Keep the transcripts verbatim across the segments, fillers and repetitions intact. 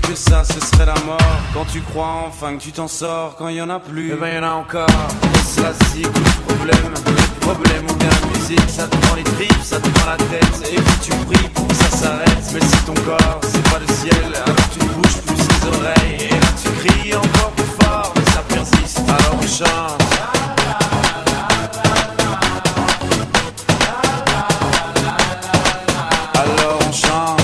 que ça ce serait la mort. Quand tu crois enfin que tu t'en sors, quand y en a plus, eh ben y en a encore. C'est la cycle, le problème, le problème ou bien la musique, ça te prend les tripes, ça te prend la tête, et puis tu pries pour que ça s'arrête. Mais si ton corps c'est pas le ciel, alors tu ne bouges plus les oreilles, et là tu cries encore plus fort, mais ça persiste, alors on chante. Alors on chante.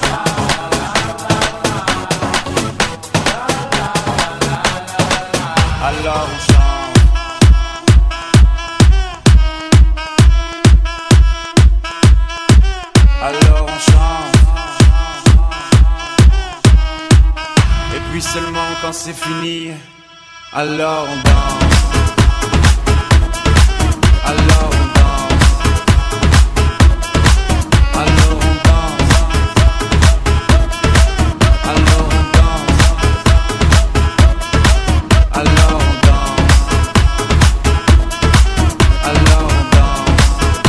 Alors on chante. Alors on chante. Et puis seulement quand c'est fini, alors on danse. Alors on danse. Alors on danse. Alors on danse. Alors on danse. Alors on danse.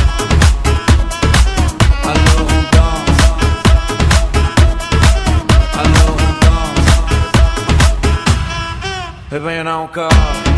Alors on danse. Alors on danse. Eh ben y'en a encore.